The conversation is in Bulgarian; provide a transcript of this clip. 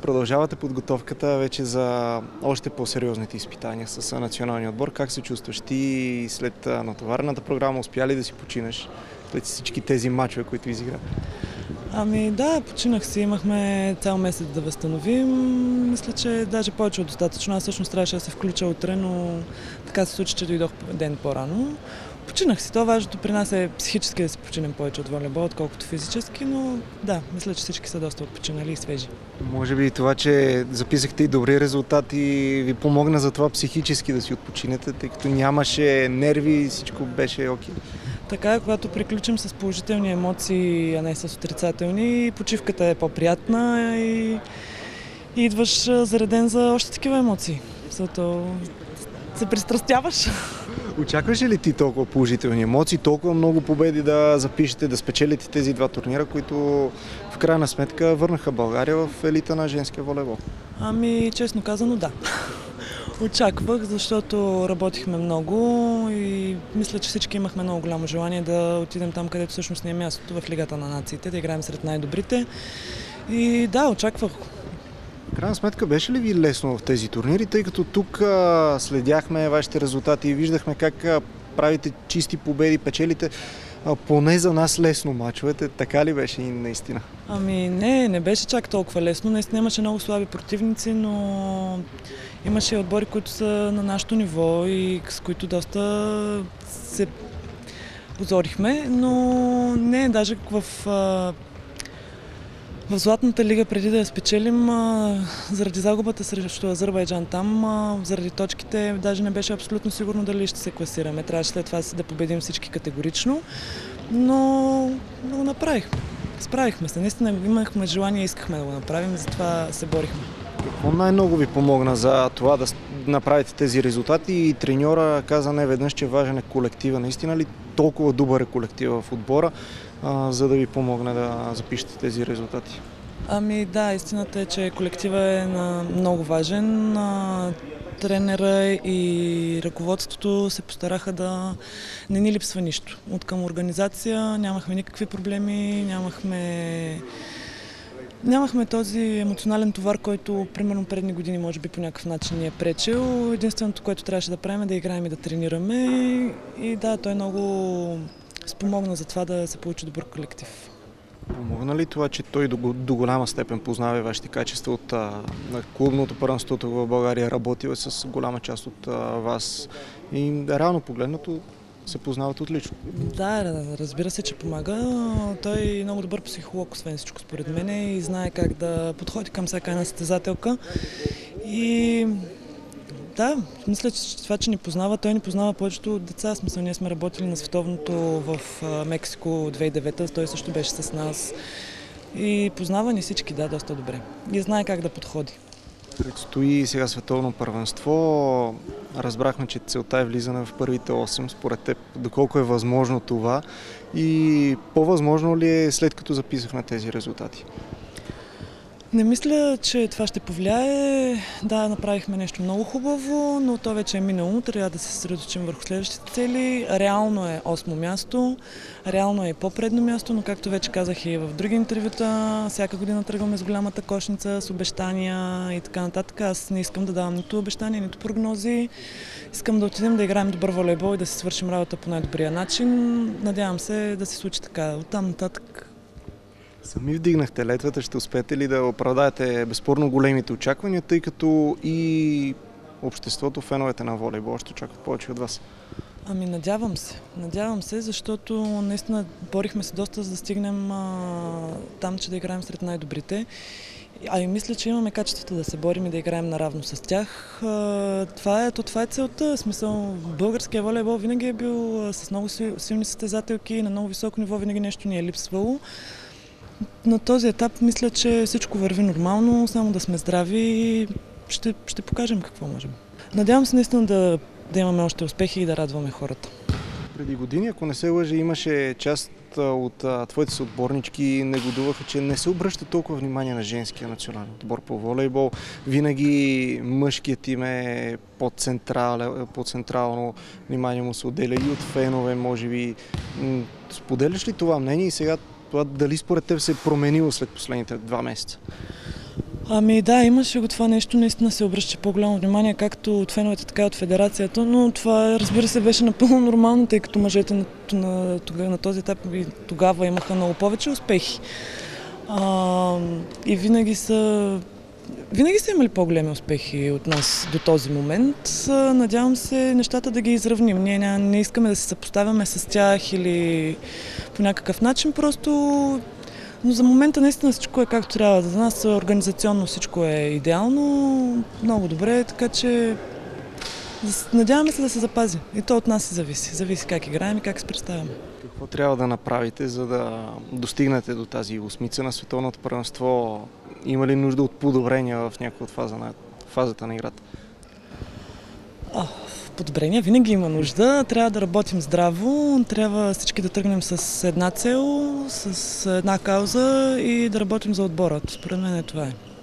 продължавате подготовката вече за още по-сериозните изпитания с националния отбор. Как се чувстваш ти след натоварената програма? Успя ли да си починеш след всички тези мачове, които изигра? Ами да, починах си. Имахме цял месец да възстановим. Мисля, че даже повече от достатъчно. Аз всъщност трябваше да се включа утре, но така се случи, че дойдох ден по-рано. Починах си. Това важното при нас е психически да си починем повече от волейбол, отколкото физически, но да, мисля, че всички са доста отпочинали и свежи. Може би това, че записахте и добри резултати, ви помогна за това психически да си отпочинете, тъй като нямаше нерви и всичко беше окей. Така е, когато приключим с положителни емоции, а не с отрицателни, почивката е по-приятна и идваш зареден за още такива емоции. Защото се пристрастяваш. Очакваш ли ти толкова положителни емоции, толкова много победи да запишете, да спечелите тези два турнира, които в крайна сметка върнаха България в елита на женския волейбол? Ами, честно казано, да. Очаквах, защото работихме много и мисля, че всички имахме много голямо желание да отидем там, където всъщност ни е мястото, в Лигата на нациите, да играем сред най-добрите. И да, очаквах. В крайна сметка беше ли ви лесно в тези турнири, тъй като тук следяхме вашите резултати и виждахме как правите чисти победи, печелите поне за нас лесно мачовете, така ли беше и наистина? Ами не беше чак толкова лесно, наистина имаше много слаби противници, но имаше и отбори, които са на нашето ниво и с които доста се позорихме, но не, даже в Златната лига, преди да я спечелим, заради загубата срещу Азербайджан там, заради точките, даже не беше абсолютно сигурно дали ще се класираме. Трябваше след това да победим всички категорично, но го направихме. Справихме се. Наистина имахме желание и искахме да го направим, затова се борихме. Какво най-много ви помогна за това да направите тези резултати и треньора каза неведнъж, че важен е колектива. Наистина ли толкова добър е колектива в отбора, за да ви помогне да запишете тези резултати? Ами да, истината е, че колектива е много важен. Тренера и ръководството се постараха да не ни липсва нищо. От към организация нямахме никакви проблеми, нямахме този емоционален товар, който примерно предни години може би по някакъв начин ни е пречил. Единственото, което трябваше да правим е да играем и да тренираме. И да, той много спомогна за това да се получи добър колектив. Помогна ли това, че той до голяма степен познава вашите качества от клубното първенство в България, работил е с голяма част от вас и реално погледнато се познават отлично? Да, разбира се, че помага. Той е много добър психолог, освен всичко според мен, и знае как да подходи към всяка една състезателка. И да, мисля, че това, че ни познава, той ни познава повечето деца. Смисъл, ние сме работили на световното в Мексико 2009, той също беше с нас. И познава ни всички, да, доста добре. И знае как да подходи. Предстои сега световно първенство. Разбрахме, че целта е влизане в първите 8. Според теб, доколко е възможно това и по-възможно ли е след като записахме тези резултати? Не мисля, че това ще повлияе. Да, направихме нещо много хубаво, но то вече е минало. Трябва да се съсредоточим върху следващите цели. Реално е 8-о място, реално е и по-предно място, но както вече казах и в други интервюта, всяка година тръгваме с голямата кошница, с обещания и така нататък. Аз не искам да давам нито обещания, нито прогнози. Искам да отидем да играем добър волейбол и да си свършим работа по най-добрия начин. Надявам се да се случи така. Оттам нататък. Сами вдигнахте летвата, ще успеете ли да оправдаете безспорно големите очаквания, тъй като и обществото, феновете на волейбол ще очакват повече от вас? Ами надявам се, защото наистина борихме се доста за да стигнем там, че да играем сред най-добрите. А и мисля, че имаме качеството да се борим и да играем наравно с тях. Това е целта. В смисъл, българския волейбол винаги е бил с много силни състезателки, на много високо ниво винаги нещо ни е липсвало. На този етап мисля, че всичко върви нормално, само да сме здрави и ще покажем какво можем. Надявам се наистина да имаме още успехи и да радваме хората. Преди години, ако не се лъжа, имаше част от твоите съотборнички негодуваха, че не се обръща толкова внимание на женския национален отбор по волейбол. Винаги мъжкият им е по-централно внимание му се отделя и от фенове, може би. Споделяш ли това мнение и сега това дали според теб се е променило след последните 2 месеца? Ами да, имаше го това нещо, наистина се обръща по-голямо внимание, както от феновете, така и от федерацията, но това, разбира се, беше напълно нормално, тъй като мъжете на този етап и тогава имаха много повече успехи. И винаги са имали по-големи успехи от нас до този момент. Надявам се нещата да ги изравним. Ние не искаме да се съпоставяме с тях или по някакъв начин, просто. Но за момента наистина всичко е както трябва. За нас организационно всичко е идеално, много добре, така че надяваме се да се запази. И то от нас се зависи. Зависи как играем и как се представяме. Какво трябва да направите, за да достигнете до тази осмица на световното първенство? Има ли нужда от подобрения в някоя от фазата на играта? Подобрения винаги има нужда. Трябва да работим здраво, трябва всички да тръгнем с една цел, с една кауза и да работим за отбора. Според мен това е.